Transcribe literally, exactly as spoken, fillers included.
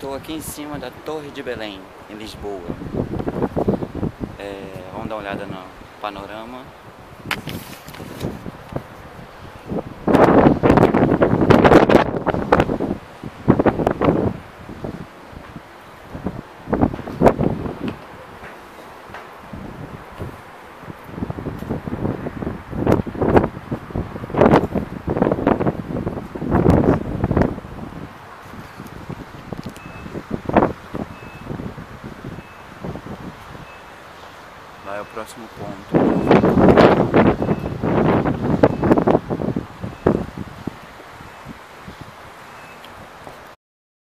Estou aqui em cima da Torre de Belém, em Lisboa. É, vamos dar uma olhada no panorama. Lá é o próximo ponto.